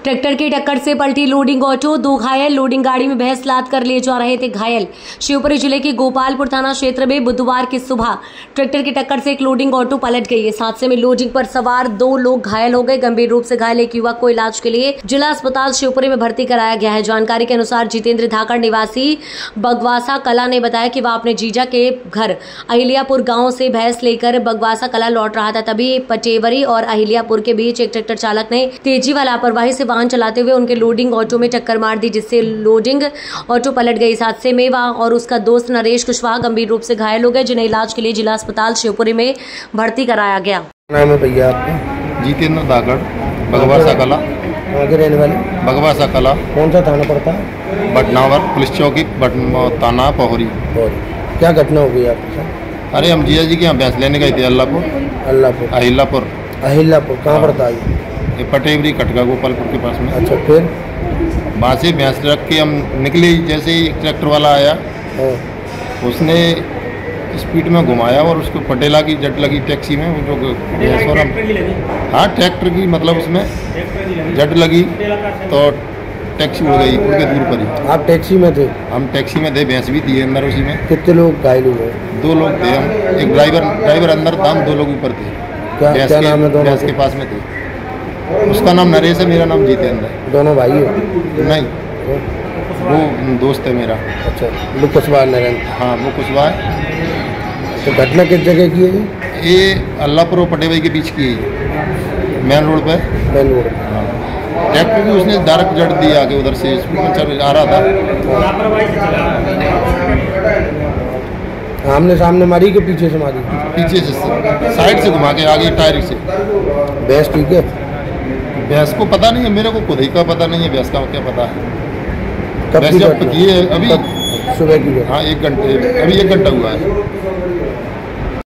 Tractor की टक्कर से पलटी लोडिंग ऑटो, 2 घायल। लोडिंग गाड़ी में भैंस लाद कर ले जा रहे थे घायल। शिवपुरी जिले के गोपालपुर थाना क्षेत्र में बुधवार की सुबह ट्रैक्टर की टक्कर से एक लोडिंग ऑटो पलट गई। इस हादसे में लोडिंग पर सवार 2 लोग घायल हो गए। गंभीर रूप से घायल एक युवक को इलाज के लिए जिला अस्पताल शिवपुरी में भर्ती कराया गया है। जानकारी के अनुसार जितेंद्र धाकड़ निवासी बगवासा कला ने बताया कि वह अपने जीजा के घर अहिल्यापुर गाँव से भैंस लेकर बगवासा कला लौट रहा था। तभी पटेवरी और अहिल्यापुर के बीच एक ट्रैक्टर चालक ने तेजी व लापरवाही से वाहन चलाते हुए उनके लोडिंग ऑटो में टक्कर मार दी, जिससे लोडिंग ऑटो पलट गई। इस हादसे में वह और उसका दोस्त नरेश कुशवाहा गंभीर रूप से घायल हो गए, जिन्हें इलाज के लिए जिला अस्पताल शिवपुरी में भर्ती कराया गया। नाम है भैया आपका? जितेंद्र धाकड़, बगवासा कला। कहाँ के रहने वाले? बगवासा कला। कौन सा थाना पड़ता है? बटनावर पुलिस चौकी, थाना पोहरी। क्या घटना हो गई आपके साथ? अरे हम जिया जी के यहाँ भैंस लेने गए थे अहिल्यापुर। अहिल्यापुर कहाँ पड़ता है? ये पटेवरी कटका गोपालपुर के पास में। अच्छा, फिर वहाँ से भैंस रख के हम निकले, जैसे ही ट्रैक्टर वाला आया उसने स्पीड में घुमाया और उसको पटेला की जट लगी टैक्सी में, वो जो भैंस और हम हाँ ट्रैक्टर की मतलब उसमें जट लगी तो टैक्सी उड़ गई, उड़ के दूर पड़ी। आप टैक्सी में थे? हम टैक्सी में थे, भैंस भी थी अंदर उसी में। कितने लोग घायल हुए? 2 लोग थे हम, एक ड्राइवर अंदर था, हम 2 लोग ऊपर थे। क्या नाम है दोनों? भैंस के पास में थे। उसका नाम नरेश है, मेरा नाम जितेंद्र है। दोनों भाई हो? नहीं, वो दोस्त है मेरा। अच्छा, वो कुशवाहा नरेंद्र? हाँ, वो कुशवाहा है। तो घटना किस जगह की है? ये अल्लाहपुर और पटेवरी के बीच की है, मेन रोड पे। Main road. ट्रैक्टर भी उसने डायरेक्ट जट दिया आगे, उधर से स्पीड में चल आ रहा था। आमने सामने मारी कि पीछे से मारी? पीछे से, साइड से घुमा के आगे टायर से। भैंस ठीक है? भैंस को पता नहीं है, मेरे को खुद ही का पता नहीं है, भैंस का क्या पता है। कब की ये अभी सुबह की? हाँ 1 घंटे, अभी 1 घंटा हुआ है।